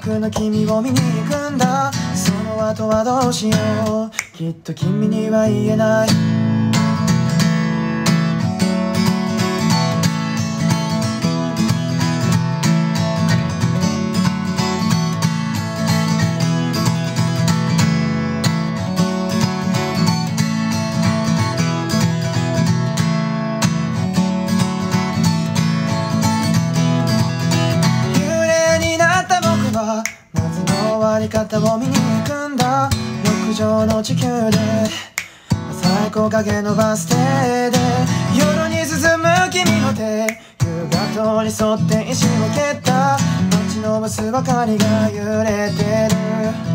くの君を見に行くんだ。その後はどうしよう、きっと君には言えない。終わり方を見に行くんだ。浴場の地球で最高影のバス停で夜に進む君の手、夕方に沿って石を蹴った街のバスばかりが揺れてる。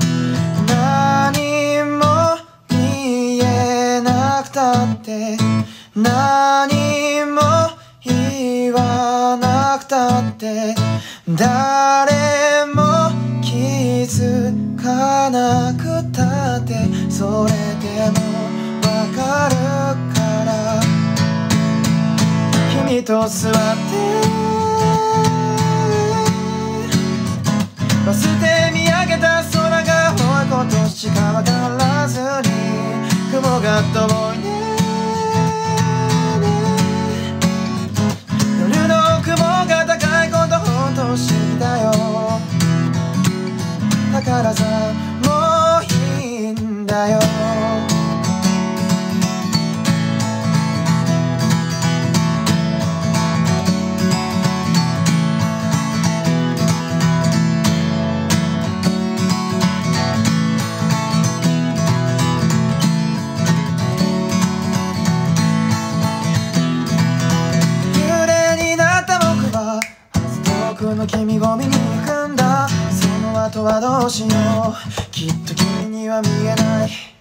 何も見えなくたって何も言わなくたって誰も気づかなくたってそれでもわかるから君と座ってバス停見上げた空が多いことしかわからずに雲が遠いね。夜の雲が高いことほんと不思議だよ。だからさもういいんだよ。幽霊になった僕は遠くの君を見に行くんだ。その後はどうしよう、きっと君には見えない。